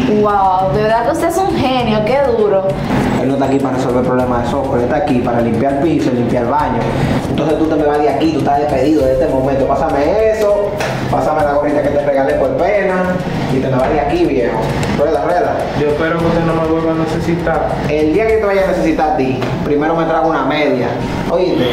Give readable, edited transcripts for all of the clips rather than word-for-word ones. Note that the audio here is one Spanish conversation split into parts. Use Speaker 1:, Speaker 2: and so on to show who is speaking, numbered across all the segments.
Speaker 1: Wow, de verdad que usted es un genio, qué duro.
Speaker 2: Él no está aquí para resolver problemas de software, él está aquí para limpiar piso y limpiar baño. Entonces tú te me vas de aquí, tú estás despedido de este momento. Pásame eso, pásame la gorrita que te regalé por pena y te me vas de aquí, viejo. Rueda, rueda.
Speaker 3: Yo espero que usted no me vuelva a necesitar.
Speaker 2: El día que te vaya a necesitar a ti, primero me trago una media. Oíste.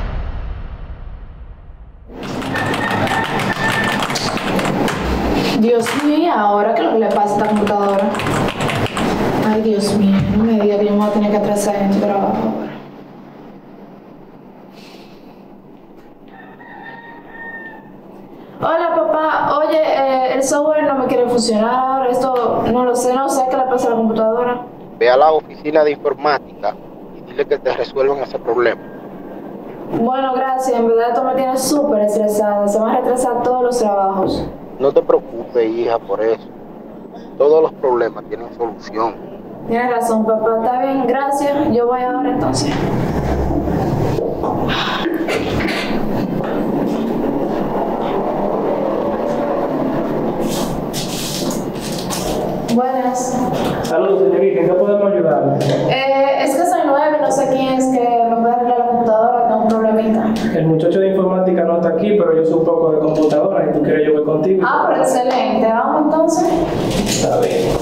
Speaker 1: Dios mío, ¿y ahora qué es lo que le pasa a esta computadora? Ay, Dios mío, no me diga que yo me voy a tener que atrasar en el trabajo ahora. Hola, papá. Oye, el software no me quiere funcionar ahora. Esto no sé qué le pasa a la computadora.
Speaker 4: Ve a la oficina de informática y dile que te resuelvan ese problema.
Speaker 1: Bueno, gracias. En verdad esto me tiene súper estresada. Se van a retrasar todos los trabajos.
Speaker 4: No te preocupes, hija, por eso. Todos los problemas tienen solución.
Speaker 1: Tienes razón, papá. Está bien, gracias. Yo voy ahora entonces. Buenas.
Speaker 3: Saludos, señorita, ¿en qué podemos ayudarle?
Speaker 1: Es que soy nueva y no sé quién es que me puede arreglar la computadora, tengo un problemita.
Speaker 3: El muchacho de informática no está aquí, pero yo sé un poco de computadora y tú quieres yo voy contigo.
Speaker 1: Ah, pero excelente. Vamos entonces.
Speaker 3: Está bien.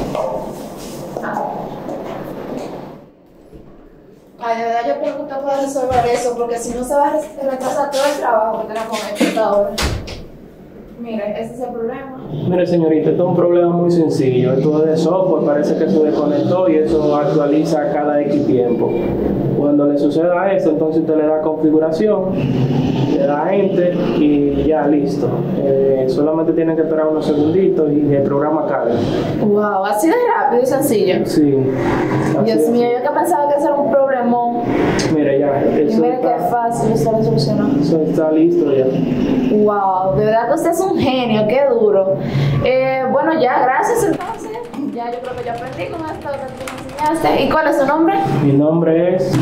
Speaker 1: Ay, de verdad yo creo que usted puede resolver eso, porque si no se va a retrasar todo el trabajo que tenemos con la computadora. Mire, ese es el problema.
Speaker 3: Mire, señorita, esto es un problema muy sencillo. Esto es de software, parece que se desconectó y eso actualiza cada X tiempo. Cuando le suceda eso, entonces usted le da configuración, le da enter y ya listo. Solamente tiene que esperar unos segunditos y el programa carga.
Speaker 1: Wow, así de rápido y sencillo.
Speaker 3: Sí.
Speaker 1: Dios mío, yo que pensaba que eso era un problemón.
Speaker 3: Mire, ya.
Speaker 1: Y mire qué fácil usted lo solucionó.
Speaker 3: Eso está listo ya.
Speaker 1: Wow, de verdad que usted es un genio, qué duro. Bueno, ya, gracias entonces. Ya yo creo que ya aprendí con esto que tú me enseñaste. ¿Y cuál es su nombre?
Speaker 3: Mi nombre es...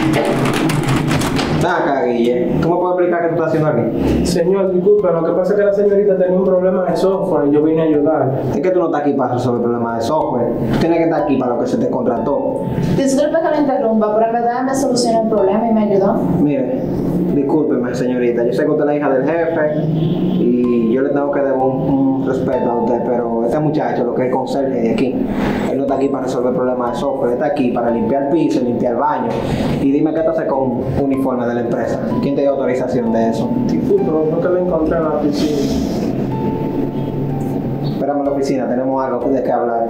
Speaker 2: Ven acá, Guille. ¿Tú me puedes explicar qué tú estás haciendo aquí?
Speaker 3: Señor, disculpe, lo que pasa es que la señorita tenía un problema de software y yo vine a ayudar.
Speaker 2: Es que tú no estás aquí para resolver problemas de software. Tú tienes que estar aquí para lo que se te contrató.
Speaker 1: Disculpe que lo interrumpa, pero en verdad me solucionó el problema y me ayudó.
Speaker 2: Mire, discúlpeme, señorita. Yo sé que usted es la hija del jefe y yo le tengo que dar un respeto a usted, pero este muchacho, lo que es conserje de aquí, él no está aquí para resolver problemas de software. Él está aquí para limpiar piso y limpiar baño. Y dime qué te hace con uniforme de la empresa. ¿Quién te dio autorización de eso?
Speaker 3: Disculpe, no que lo encontré en la piscina.
Speaker 2: Espérame en la oficina, tenemos algo de qué hablar.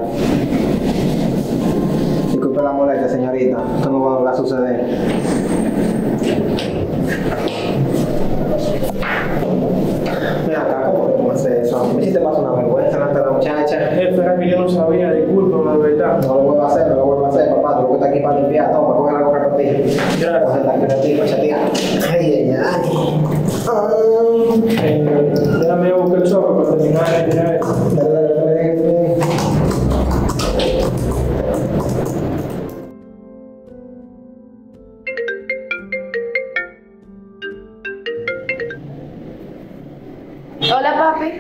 Speaker 2: Disculpe la molestia, señorita. Esto no va a volver a suceder. Mira acá, ¿cómo que tú me haces eso? A mí sí te pasa una vergüenza delante de la muchacha.
Speaker 3: Jefe, era que yo no sabía, discúlpeme, de verdad.
Speaker 2: No lo vuelvo a hacer, no lo vuelvo a hacer, papá. Tú lo que estás aquí para limpiar. Toma, coge la gorra contigo.
Speaker 3: Gracias.
Speaker 2: Coge la gorra contigo, chatea. Ay, ay, ay.
Speaker 3: Déjame buscar el software para terminar de tirar esto.
Speaker 2: Dale, dale, dale, dale.
Speaker 1: Hola, papi.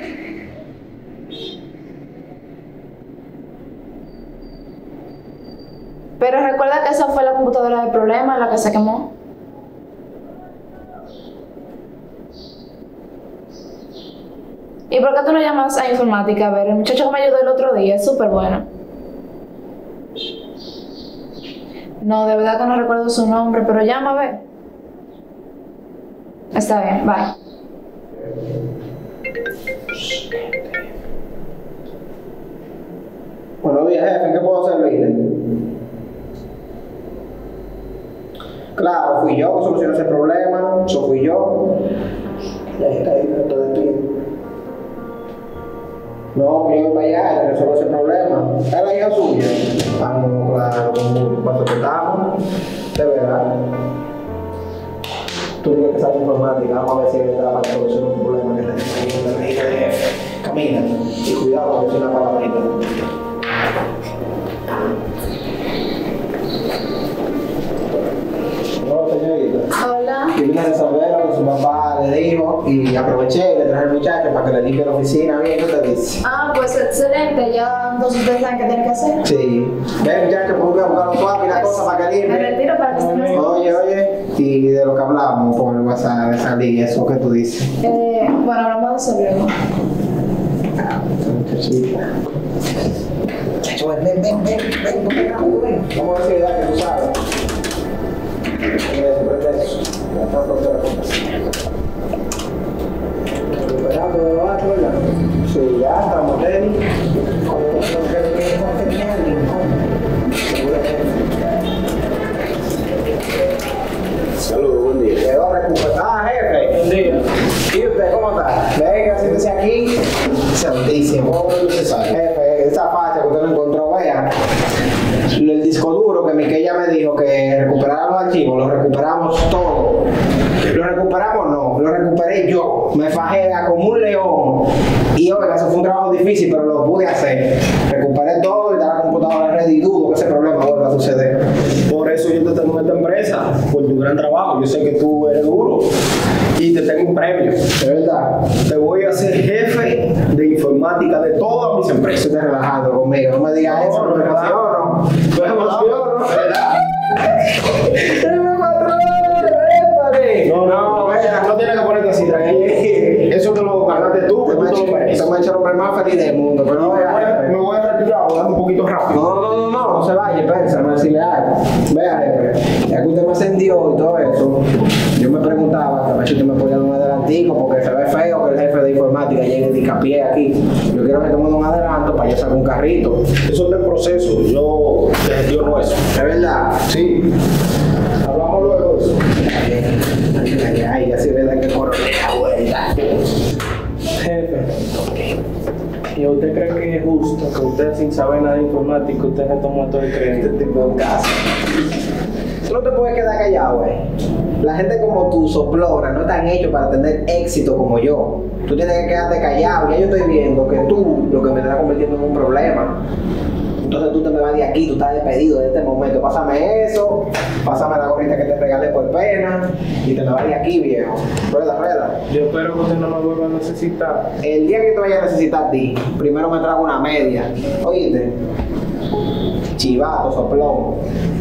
Speaker 1: Pero recuerda que esa fue la computadora del problema, la que se quemó. ¿Y por qué tú no llamas a informática? A ver, el muchacho que me ayudó el otro día es súper bueno. No, de verdad que no recuerdo su nombre, pero llama a ver. Está bien, bye.
Speaker 2: Buenos días, jefe. ¿En qué puedo servirle? Claro, fui yo que solucioné ese problema. Eso fui yo. Y ahí está el director de ti. No, que yo voy para allá y resuelvo ese problema. ¿Es la hija suya? Ah, no, claro. ¿Cuánto te estamos? De verdad. Tú tienes que saber informática. Vamos a ver si él te da para solucionar un problema que tenemos ahí en la hija de jefe. Camina. Y cuidado con decir una palabrita. No, señorita.
Speaker 1: Hola.
Speaker 2: Yo vine a resolver lo que su papá le dijo y aproveché y le traje al muchacho para que le limpie la oficina bien. ¿Qué te dice?
Speaker 1: Ah, pues excelente, ya ando Entonces ustedes saben qué tienen que hacer.
Speaker 2: Sí. Ve, muchachos, pongo a buscar los suaves y la cosa para que
Speaker 1: Me
Speaker 2: limpie.
Speaker 1: retiro para que estén más cómodos.
Speaker 2: Oye, y de lo que hablamos por el WhatsApp de salir, eso que tú dices.
Speaker 1: Bueno, hablamos de eso luego.
Speaker 2: Muchachita. Chacho, ven. Vamos a ver si es verdad que tú sabes. Prende eso. Ya está por toda la cosa. Recuperando de abajo, ¿verdad? Sí, ya estamos ready.
Speaker 5: Saludos, buen día.
Speaker 2: Quedó recuperado. Ah, jefe.
Speaker 3: Buen día.
Speaker 2: ¿Y usted cómo está? Venga, siéntese aquí. Santísimo.
Speaker 5: ¿Cómo usted sabe?
Speaker 2: Jefe, esa facha que usted no encontró, vea. El disco duro que Miquella me dijo que recuperara los archivos, lo recuperamos todo. Lo recuperamos no, lo recuperé yo. Me fajé como un león. Y oiga, eso fue un trabajo difícil, pero lo pude hacer. Recuperé todo y dar la computadora ready y dudo que ese problema vuelva a suceder.
Speaker 5: Por eso yo te tengo en esta empresa, por tu gran trabajo. Yo sé que tú eres duro y te tengo un premio.
Speaker 2: De verdad.
Speaker 5: Te voy a hacer jefe de informática de todas mis empresas.
Speaker 2: Estoy relajando conmigo, no me digas eso, no me emociono. Me emociono.
Speaker 5: No, vea, no tienes que ponerte así, tranquilo. Eso te lo ganaste tú, que tú te lo mereces.
Speaker 2: Eso me ha hecho el hombre más feliz del mundo, pero no vea.
Speaker 5: Me voy a retirar, hablando un poquito rápido.
Speaker 2: No se vaya, espérense, no decirle algo. Vea, jefe, ya que usted me ascendió y todo eso, yo me preguntaba que a ver si usted me podía dar un adelantico, porque se ve feo que el jefe de informática llegue de hincapié aquí. Yo quiero que tome un adelanto para yo sacar un carrito.
Speaker 5: Eso está en proceso, yo te gestiono eso.
Speaker 2: ¿Es verdad?
Speaker 5: Sí. Hablamos luego de eso.
Speaker 2: Ay, así es verdad que corre la vuelta.
Speaker 3: Jefe, ¿y usted cree que es justo que usted sin saber nada de informática, usted se toma todo el crédito?
Speaker 2: Este tipo de casa. Tú no te puedes quedar callado, güey. La gente como tú, soplona, no están hechos para tener éxito como yo. Tú tienes que quedarte callado. Ya yo estoy viendo que tú lo que me estás convirtiendo en un problema. Entonces tú te me vas de aquí, tú estás despedido de este momento. Pásame eso, pásame la gorrita que te regalé por pena y te me vas de aquí, viejo. Rueda.
Speaker 3: Yo espero que usted no me vuelva a necesitar.
Speaker 2: El día que te vaya a necesitar a ti, primero me trago una media. Oíste, chivato, soplón.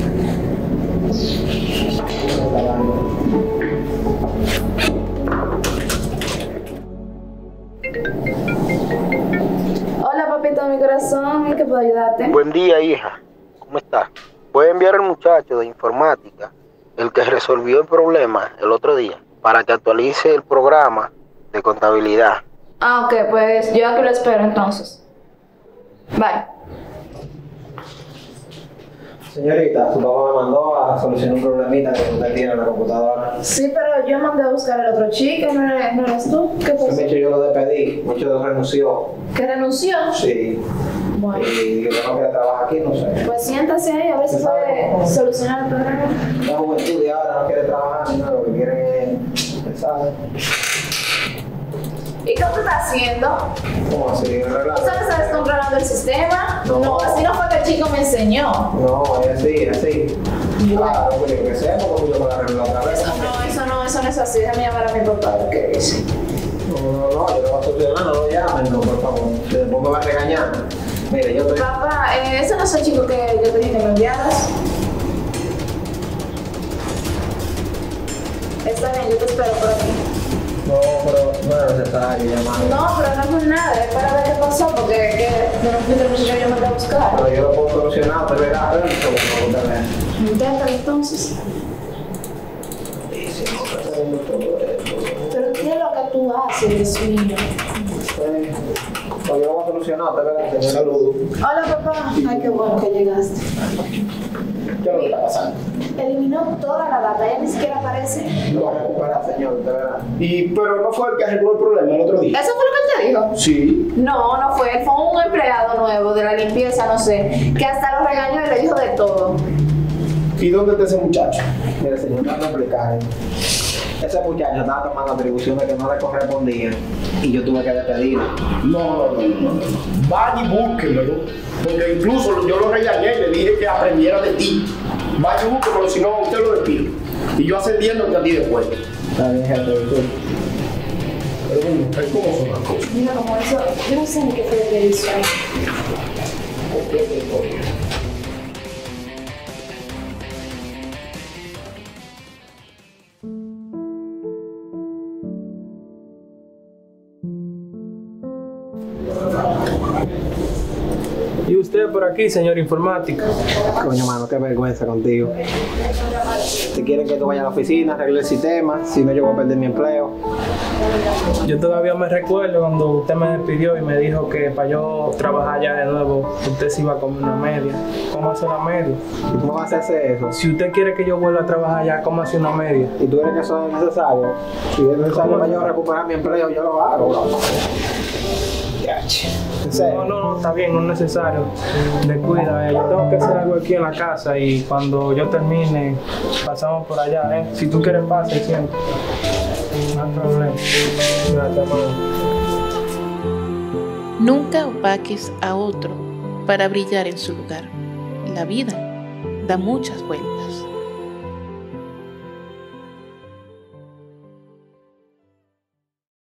Speaker 1: Hola, papito de mi corazón, ¿en qué puedo ayudarte?
Speaker 4: Buen día, hija. ¿Cómo estás? Voy a enviar al muchacho de informática, el que resolvió el problema el otro día, para que actualice el programa de contabilidad.
Speaker 1: Ah, ok, pues yo aquí lo espero entonces. Bye.
Speaker 2: Señorita, su papá me mandó a solucionar un problemita que usted tiene en la computadora.
Speaker 1: Sí, pero yo mandé a buscar al otro chico, ¿no eres tú? ¿Qué
Speaker 2: Ese
Speaker 1: pasó?
Speaker 2: Mecho yo lo despedí, Mecho renunció.
Speaker 1: ¿Que renunció?
Speaker 2: Sí.
Speaker 1: Bueno,
Speaker 2: Y que no quiere trabajar aquí, no sé.
Speaker 1: pues siéntase ahí, a ver si puede solucionar el problema.
Speaker 2: La juventud de ahora no quiere trabajar ni nada, lo que quiere es, ¿sabes?
Speaker 1: ¿Y qué tú estás haciendo?
Speaker 2: ¿Cómo así?
Speaker 1: ¿Tú
Speaker 2: ¿Relajo?
Speaker 1: sabes que estás controlando el sistema?
Speaker 2: No.
Speaker 1: Así no fue que el chico me enseñó.
Speaker 2: No, es así. Claro, pues yo que sé, porque yo me la arreglo otra vez.
Speaker 1: Eso no es así. Déjame llamar a mi papá, ¿qué dice?
Speaker 2: No, yo lo voy a solucionar, no lo llamen, no, por favor. Que después me va a regañar. Mire, yo estoy...
Speaker 1: Papá, ese no es el chico que yo te dije que me enviaras. Está bien, yo te espero por aquí.
Speaker 2: No, pero no era necesario llamar.
Speaker 1: No, pero no es por nada, es para ver qué pasó, porque no fuiste el muchacho que yo mandé a buscar.
Speaker 2: Pero yo lo puedo solucionar, te verás, pero un segundo, usted ve.
Speaker 1: Inténtalo entonces. Pero ¿qué es lo que tú haces, Dios mío?
Speaker 2: Pues yo lo voy a solucionar, te verás.
Speaker 5: Saludos.
Speaker 1: Hola, papá. Ay, qué bueno que llegaste.
Speaker 5: ¿Qué es lo que está pasando?
Speaker 1: Eliminó toda la data, ya ni siquiera aparece.
Speaker 2: Lo voy a recuperar, señor, te verás.
Speaker 5: Pero no fue el que arregló el problema el otro día.
Speaker 1: ¿Eso fue lo que él te dijo?
Speaker 5: Sí.
Speaker 1: No fue él, fue un empleado nuevo de la limpieza, no sé, que hasta lo regañó y le dijo de todo.
Speaker 5: ¿Y dónde está ese muchacho?
Speaker 2: Mire, señor, no me explicar. Ese muchacho estaba tomando atribuciones que no le correspondían y yo tuve que despedirlo.
Speaker 5: No. Vaya y búsquemelo. Porque incluso yo lo regañé y le dije que aprendiera de ti. Vaya y búsquemelo, si no, usted lo despido. Y yo ascendiendo a ti después.
Speaker 2: Está bien, jefe, disculpe.
Speaker 5: Pero bueno, ¿cómo son las cosas?
Speaker 1: Mira como eso, yo no sé ni qué fue lo que hizo ahí.
Speaker 5: completa historia.
Speaker 3: Y usted por aquí, señor informática.
Speaker 2: Coño, mano, qué vergüenza contigo. Si quieren que tú vayas a la oficina, arregle el sistema, si no yo voy a perder mi empleo.
Speaker 3: Yo todavía me recuerdo cuando usted me despidió y me dijo que para yo trabajar ya de nuevo, usted se iba a comer una media. ¿Cómo hace la media?
Speaker 2: ¿Y cómo vas a hacer eso?
Speaker 3: Si usted quiere que yo vuelva a trabajar ya, ¿cómo hace una media?
Speaker 2: ¿Y tú crees que eso es necesario? Si es necesario para yo recuperar mi empleo, yo lo hago. ¿En serio?
Speaker 3: No, está bien, no es necesario. Descuida, yo tengo que hacer algo aquí en la casa y cuando yo termine, pasamos por allá, Si tú quieres, pasa y siempre. No hay problema. Gracias, mamá.
Speaker 6: Nunca opaques a otro para brillar en su lugar. La vida da muchas vueltas.